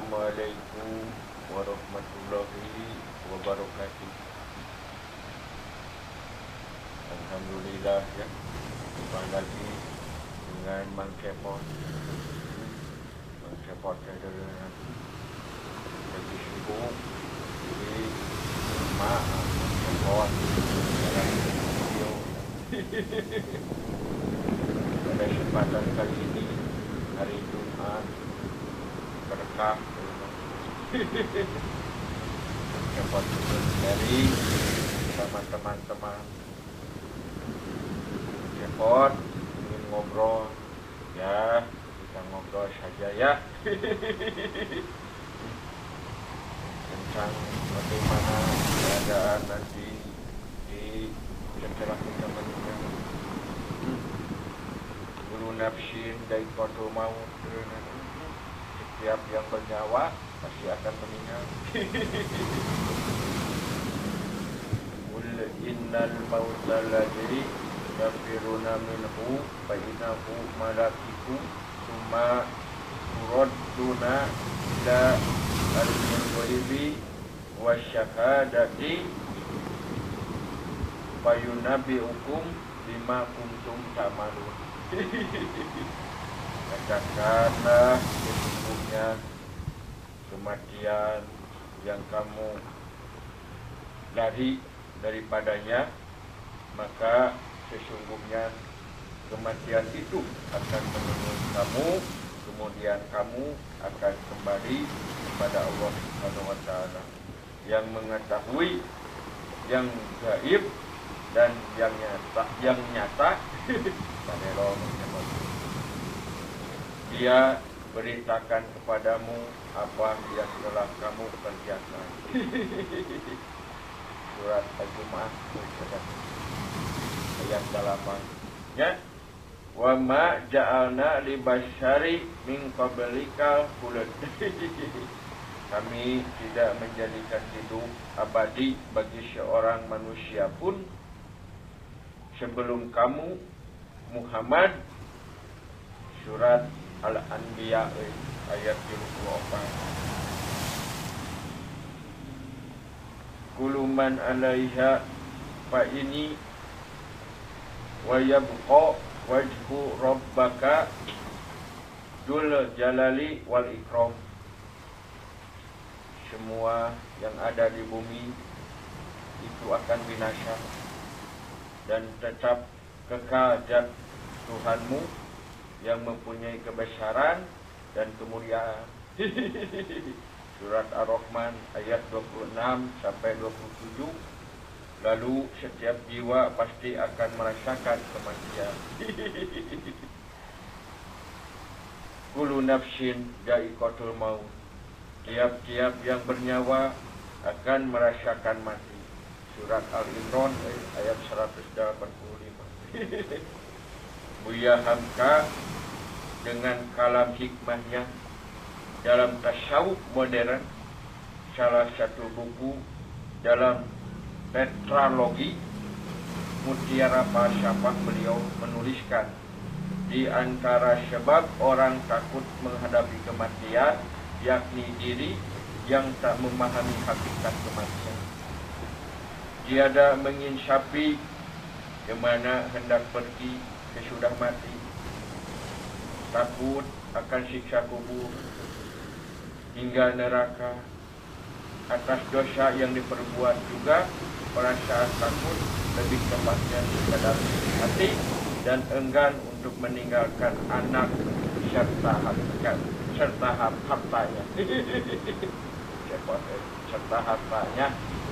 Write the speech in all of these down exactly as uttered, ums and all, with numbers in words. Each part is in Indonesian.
Assalamualaikum warahmatullahi wabarakatuh. Alhamdulillah ya, jumpa lagi dengan Mang Kepot. Mang Kepot ada lagi sibuk di rumah Mang Kepot dalam video. Pada kesempatan kali ini, hari Jumat berkah dapat dari sama teman-teman. Kepot ingin ngobrol, ya kita ngobrol saja ya tentang bagaimana keadaan nanti di setelah kita meninggal. Guru nafsin dari kotor maut. Setiap yang bernyawa pasti akan meninggal. Qul innal mauta alladzi tafiruna minhu fa innahu malakikum tsumma turadduna ila alimil ghaibi wasyahadati fa yunabbiukum bima kuntum ta'malun. Katakanlah sesungguhnya kematian yang kamu lari daripadanya, maka sesungguhnya kematian itu akan menemui kamu, kemudian kamu akan kembali kepada Allah Subhanahu wa taala yang mengetahui yang gaib dan yang nyata, yang nyata. Dia beritakan kepadamu apa yang telah kamu kerjakan. Surat Al-Jumu'ah ayat delapan. Ya. Wa ma ja'alna li basyari min qablikal khuld. Kami tidak menjadikan hidup abadi bagi seorang manusia pun sebelum kamu, Muhammad. Surat Al-Anbiya ayat tiga puluh empat. Kullu man 'alaiha fa ini wa yabqa wajhu rabbaka dzul jalali wal ikram. Semua yang ada di bumi itu akan binasa dan tetap kekal zat Tuhanmu yang mempunyai kebesaran dan kemuliaan. Surat Ar-Rahman ayat dua puluh enam sampai dua puluh tujuh. Lalu setiap jiwa pasti akan merasakan kematian. Kullu nafsin dha'iqatul maut. Tiap-tiap yang bernyawa akan merasakan mati. Surat Al-Imran ayat seratus delapan puluh lima. Buya Hamka dengan kalam hikmahnya dalam tasawuf modern, salah satu buku dalam tetralogi Mutiara Falsafah, beliau menuliskan di antara sebab orang takut menghadapi kematian, yakni diri yang tak memahami hakikat kematian. Tiada menginsafi kemana hendak pergi sesudah mati, takut akan siksa kubur hingga neraka. Atas dosa yang diperbuat juga perasaan takut lebih tepatnya ke dalam hati dan enggan untuk meninggalkan anak serta harta serta hartanya serta hartanya.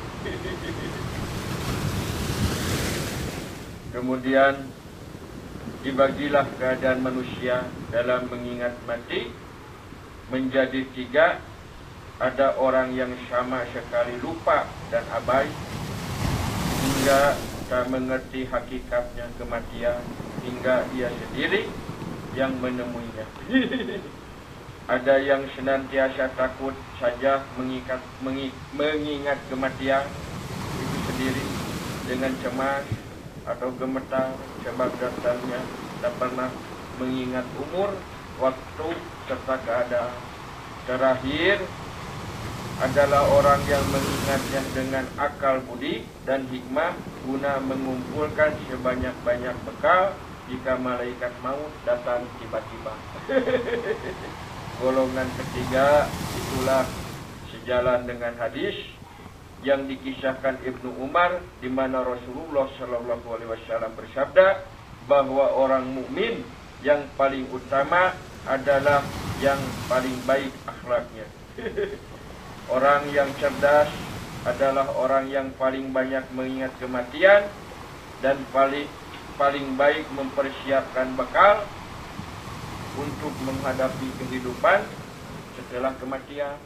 Kemudian dibagilah keadaan manusia dalam mengingat mati menjadi tiga. Ada orang yang sama sekali lupa dan abai hingga tak mengerti hakikatnya kematian, hingga ia sendiri yang menemuinya. Ada yang senantiasa takut saja mengikat, mengi, mengingat kematian itu sendiri dengan cemas atau gemetar sebab datangnya, tak pernah mengingat umur, waktu, serta keadaan. terakhir adalah orang yang mengingatnya dengan akal budi dan hikmah guna mengumpulkan sebanyak-banyak bekal jika malaikat maut datang tiba-tiba. Golongan ketiga itulah sejalan dengan hadis yang dikisahkan Ibnu Umar, di mana Rasulullah Shallallahu Alaihi Wasallam bersabda bahwa orang mukmin yang paling utama adalah yang paling baik akhlaknya. Orang yang cerdas adalah orang yang paling banyak mengingat kematian dan paling paling baik mempersiapkan bekal untuk menghadapi kehidupan setelah kematian.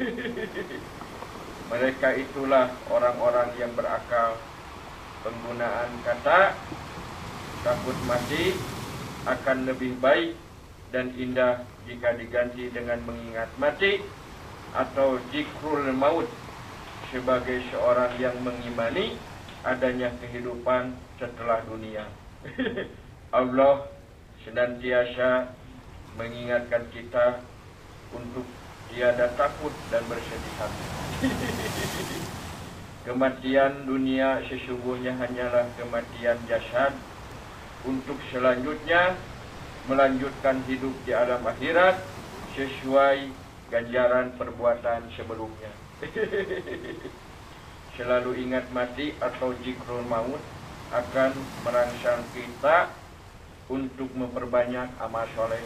Mereka itulah orang-orang yang berakal. Penggunaan kata takut mati akan lebih baik dan indah jika diganti dengan mengingat mati atau zikrul maut sebagai seorang yang mengimani adanya kehidupan setelah dunia. Allah senantiasa mengingatkan kita untuk tiada takut dan bersedih hati. Kematian dunia sesungguhnya hanyalah kematian jasad, untuk selanjutnya melanjutkan hidup di alam akhirat sesuai ganjaran perbuatan sebelumnya. Selalu ingat mati atau zikrul maut akan merangsang kita untuk memperbanyak amal soleh.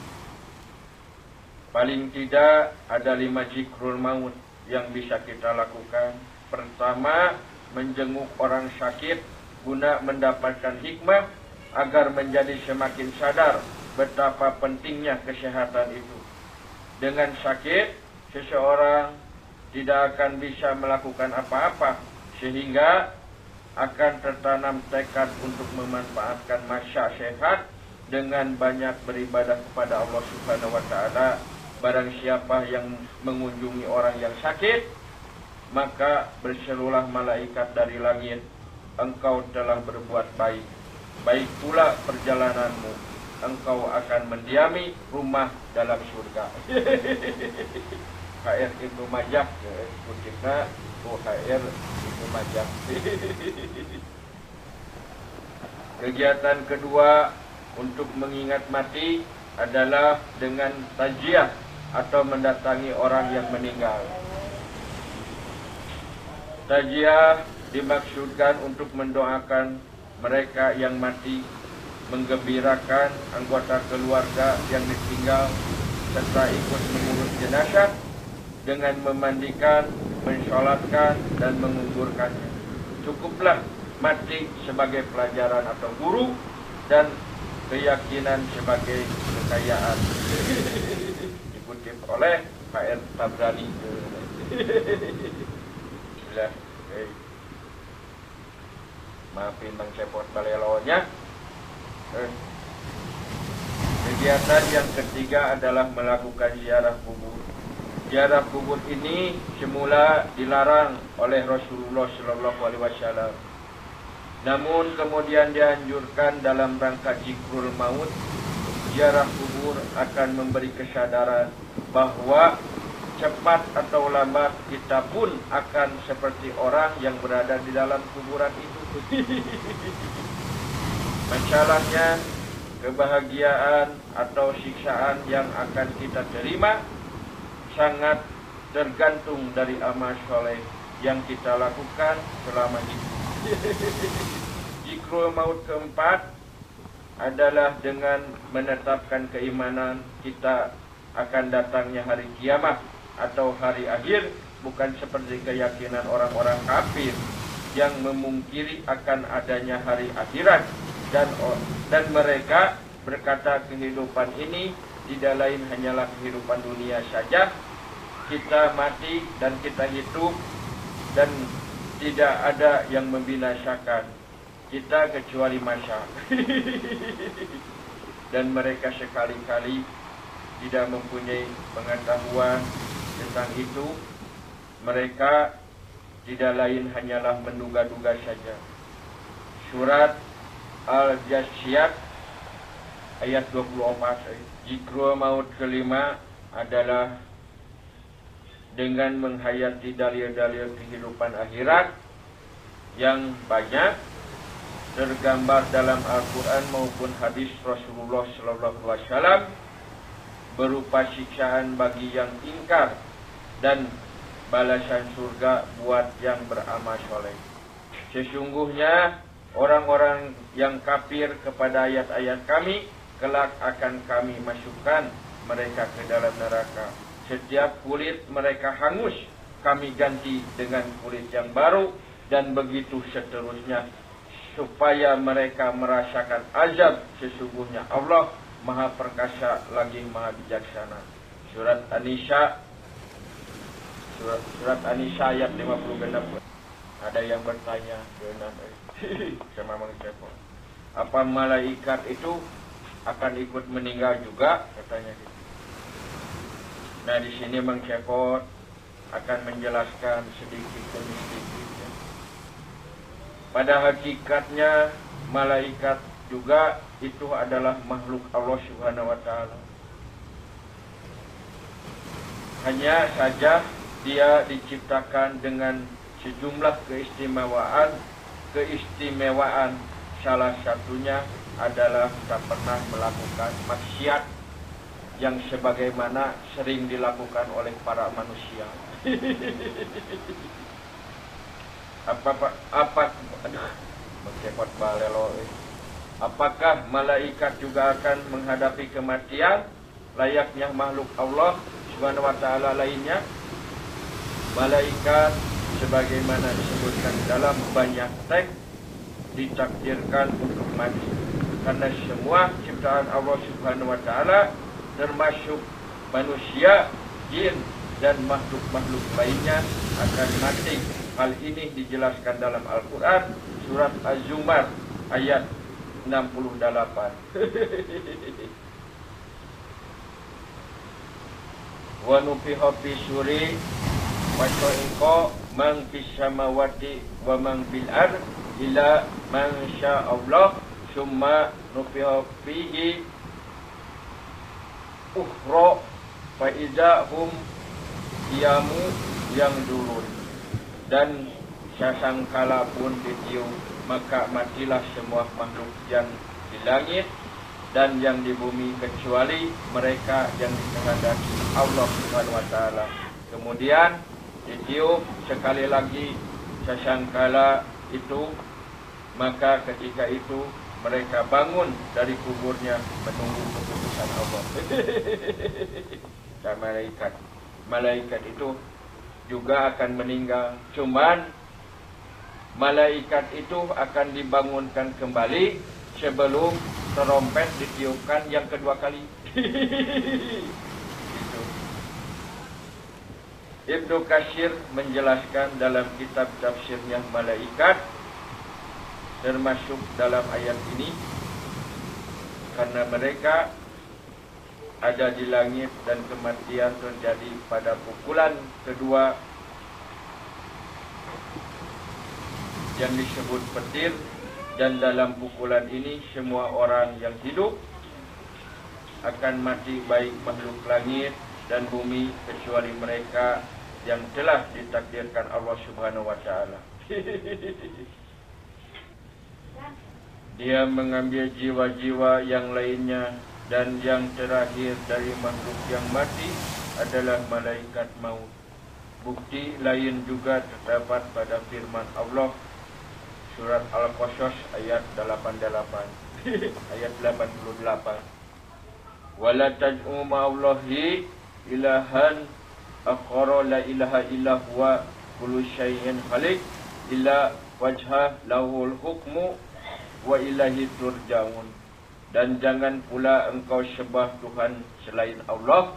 Paling tidak ada lima zikrul maut yang bisa kita lakukan. Pertama, menjenguk orang sakit guna mendapatkan hikmah agar menjadi semakin sadar betapa pentingnya kesehatan itu. Dengan sakit, seseorang tidak akan bisa melakukan apa-apa, sehingga akan tertanam tekad untuk memanfaatkan masa sehat dengan banyak beribadah kepada Allah Subhanahu wa Ta'ala. Barang siapa yang mengunjungi orang yang sakit, maka berserulah malaikat dari langit, engkau telah berbuat baik, baik pula perjalananmu, engkau akan mendiami rumah dalam surga. H R Ibnu Majah, kutipna U H R Ibnu Majah. Kegiatan kedua untuk mengingat mati adalah dengan taziah atau mendatangi orang yang meninggal. Taziah dimaksudkan untuk mendoakan mereka yang mati, menggembirakan anggota keluarga yang ditinggal, serta ikut mengurus jenazah dengan memandikan, mensolatkan, dan menguburkannya. Cukuplah mati sebagai pelajaran atau guru dan keyakinan sebagai kekayaan. Dikutip oleh K R Tabrani. Bismillah. Hey. Maafin Bang Cepot balelonya. Eh. Kegiatan yang ketiga adalah melakukan ziarah kubur. Ziarah kubur ini semula dilarang oleh Rasulullah Shallallahu Alaihi Wasallam. Namun kemudian dianjurkan dalam rangka zikrul maut. Ziarah kubur akan memberi kesadaran bahwa cepat atau lambat kita pun akan seperti orang yang berada di dalam kuburan itu. Masalahnya, kebahagiaan atau siksaan yang akan kita terima sangat tergantung dari amal soleh yang kita lakukan selama hidup. Zikrul maut keempat adalah dengan menetapkan keimanan kita akan datangnya hari kiamat atau hari akhir, bukan seperti keyakinan orang-orang kafir yang memungkiri akan adanya hari akhirat, dan dan mereka berkata kehidupan ini tidak lain hanyalah kehidupan dunia saja. Kita mati dan kita hidup, dan tidak ada yang membinasakan kita kecuali masa. Dan mereka sekali-kali tidak mempunyai pengetahuan tentang itu. Mereka tidak lain hanyalah menduga-duga saja. Surat Al-Jasyiyat ayat dua puluh empat. Zikrul maut kelima adalah dengan menghayati dalil-dalil kehidupan akhirat yang banyak tergambar dalam Al-Quran maupun hadis Rasulullah Sallallahu Alaihi Wasallam, berupa siksaan bagi yang ingkar dan balasan surga buat yang beramal soleh. Sesungguhnya orang-orang yang kafir kepada ayat-ayat kami, kelak akan kami masukkan mereka ke dalam neraka. Setiap kulit mereka hangus, kami ganti dengan kulit yang baru, dan begitu seterusnya, supaya mereka merasakan azab. Sesungguhnya Allah Maha Perkasa lagi Maha Bijaksana. Surat An-Nisa, surat, surat An-Nisa ayat lima puluh genap. Ada yang bertanya, genap sama Mang Cepot, apa malaikat itu akan ikut meninggal juga, katanya gitu. Nah, di sini Mang Cepot akan menjelaskan sedikit demi sedikit ya. Pada hakikatnya malaikat juga itu adalah makhluk Allah Subhanahu wa taala. Hanya saja dia diciptakan dengan sejumlah keistimewaan. Keistimewaan salah satunya adalah tak pernah melakukan maksiat yang sebagaimana sering dilakukan oleh para manusia. apa apa apa aduh, cepot balelo. Apakah malaikat juga akan menghadapi kematian layaknya makhluk Allah Subhanahu wa taala lainnya? Malaikat sebagaimana disebutkan dalam banyak teks ditakdirkan untuk mati, karena semua ciptaan Allah Subhanahu wa taala termasuk manusia, jin dan makhluk-makhluk lainnya akan mati. Hal ini dijelaskan dalam Al-Quran surat Az-Zumar ayat enam puluh delapan. Wa nufiha fi suri wa sa'iqa man fis samawati wa man fil ard illa man syaa Allah summa nufiha fihi ukhra fa idza hum qiyamu yang dulun. Dan sasangkala pun ditiup, maka matilah semua makhluk yang di langit dan yang di bumi kecuali mereka yang dikehendaki Allah Subhanahu wa taala. Kemudian ditiup sekali lagi sasangkala itu, maka ketika itu mereka bangun dari kuburnya menunggu keputusan Allah. Dan malaikat, malaikat itu juga akan meninggal. Cuman malaikat itu akan dibangunkan kembali sebelum terompet ditiupkan yang kedua kali. Gitu. Ibnu Katsir menjelaskan dalam kitab tafsirnya malaikat termasuk dalam ayat ini karena mereka ada di langit dan kematian terjadi pada pukulan kedua yang disebut petir, dan dalam pukulan ini semua orang yang hidup akan mati, baik makhluk langit dan bumi kecuali mereka yang telah ditakdirkan Allah Subhanahu wa taala. Dia mengambil jiwa-jiwa yang lainnya, dan yang terakhir dari makhluk yang mati adalah malaikat maut. Bukti lain juga terdapat pada firman Allah surat Al-Qasas ayat delapan puluh delapan. Ayat delapan puluh delapan. Wala taj'u ma'allahi ilahan akhara la ilaha illa huwa kullu syai'in khaliq illa wajha lahul hukmu wa ilahi turja'un. Dan jangan pula engkau sembah Tuhan selain Allah.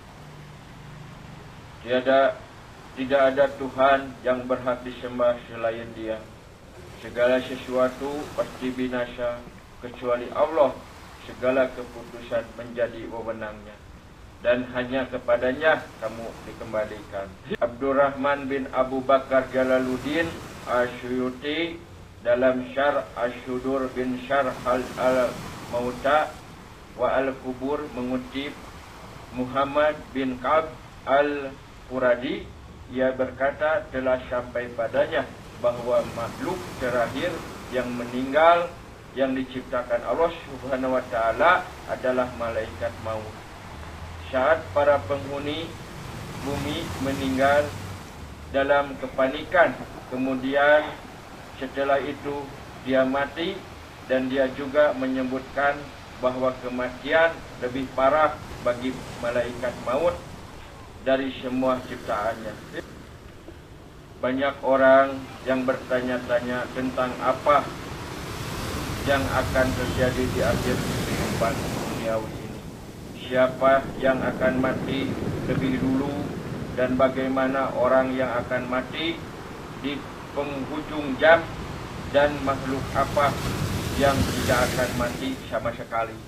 Tiada, tidak ada Tuhan yang berhak disembah selain Dia. Segala sesuatu pasti binasa kecuali Allah. Segala keputusan menjadi wewenangnya, dan hanya kepadanya kamu dikembalikan. Abdurrahman bin Abu Bakar Jalaluddin Asyuyuti dalam Syarh Asy-Syudur bin Syarh Al-Mauta wa Al-Kubur mengutip Muhammad bin Ka'ab Puradi, ia berkata telah sampai padanya bahwa makhluk terakhir yang meninggal yang diciptakan Allah Subhanahu wa taala adalah malaikat maut. Saat para penghuni bumi meninggal dalam kepanikan, kemudian setelah itu dia mati, dan dia juga menyebutkan bahwa kematian lebih parah bagi malaikat maut dari semua ciptaannya. Banyak orang yang bertanya-tanya tentang apa yang akan terjadi di akhir kehidupan duniawi ini. Siapa yang akan mati lebih dulu, dan bagaimana orang yang akan mati di penghujung jam, dan makhluk apa yang tidak akan mati sama sekali.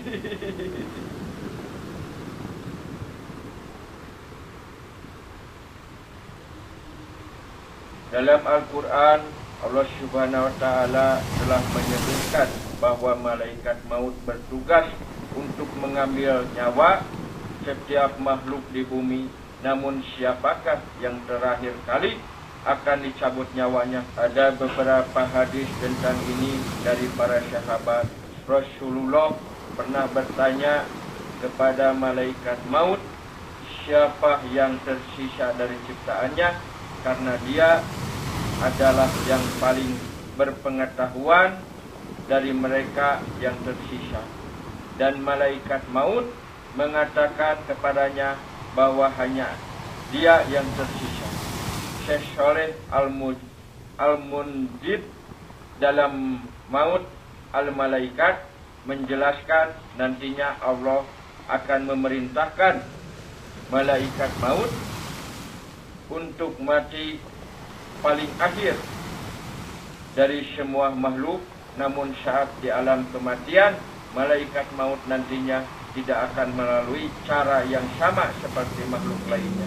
Dalam Al-Quran, Allah Subhanahu wa taala telah menyebutkan bahwa malaikat maut bertugas untuk mengambil nyawa setiap makhluk di bumi. Namun siapakah yang terakhir kali akan dicabut nyawanya? Ada beberapa hadis tentang ini dari para sahabat. Rasulullah pernah bertanya kepada malaikat maut, siapa yang tersisa dari ciptaannya, karena dia adalah yang paling berpengetahuan dari mereka yang tersisa. Dan malaikat maut mengatakan kepadanya bahwa hanya dia yang tersisa. Syekh Shaleh Al-Mundid dalam Maut Al-Malaikat menjelaskan nantinya Allah akan memerintahkan malaikat maut untuk mati paling akhir dari semua makhluk. Namun saat di alam kematian, malaikat maut nantinya tidak akan melalui cara yang sama seperti makhluk lainnya.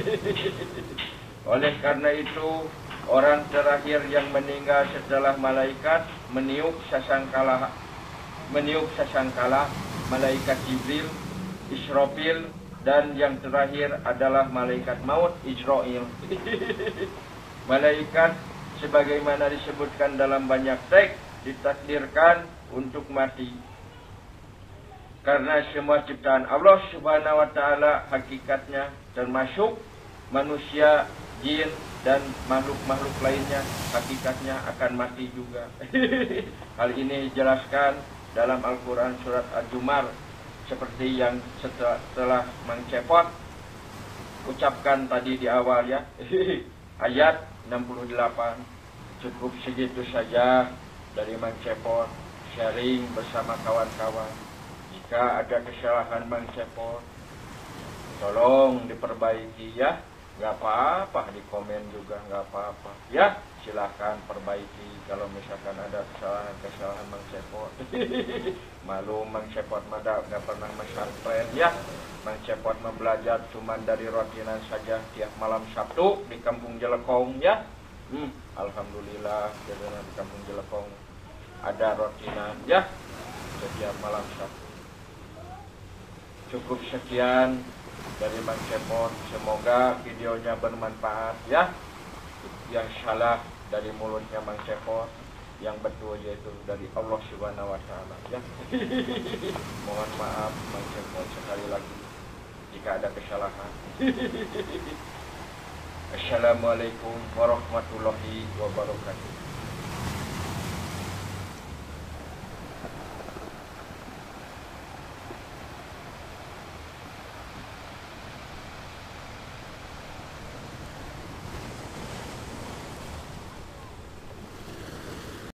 Oleh karena itu, orang terakhir yang meninggal setelah malaikat meniup sasangkala, meniup sasangkala, malaikat Jibril, Israfil, dan yang terakhir adalah malaikat maut, Israil. Malaikat sebagaimana disebutkan dalam banyak teks ditakdirkan untuk mati. Karena semua ciptaan Allah Subhanahu wa taala hakikatnya termasuk manusia, jin, dan makhluk-makhluk lainnya hakikatnya akan mati juga. Hal ini dijelaskan dalam Al-Quran surat Al-Jumar seperti yang setelah Mang Cepot ucapkan tadi di awal ya. Ayat enam puluh delapan. Cukup segitu saja dari Mang Cepot sharing bersama kawan-kawan. Jika ada kesalahan Mang Cepot, tolong diperbaiki ya. Gak apa-apa, di komen juga gak apa-apa ya. Silahkan perbaiki kalau misalkan ada kesalahan-kesalahan Mang Cepot. Malu Mang Cepot mah gak pernah pesantren ya. Mang Cepot mah belajar cuma dari rotinan saja tiap malam Sabtu di Kampung Jelekong ya. Hmm, Alhamdulillah di Kampung Jelekong ada rotinan ya setiap malam Sabtu. Cukup sekian dari Mang Cepot, semoga videonya bermanfaat ya. Yang salah dari mulutnya Mang Cepot, yang betul yaitu dari Allah Subhanahu wa taala ya. Mohon maaf Mang Cepot sekali lagi jika ada kesalahan. Assalamualaikum warahmatullahi wabarakatuh.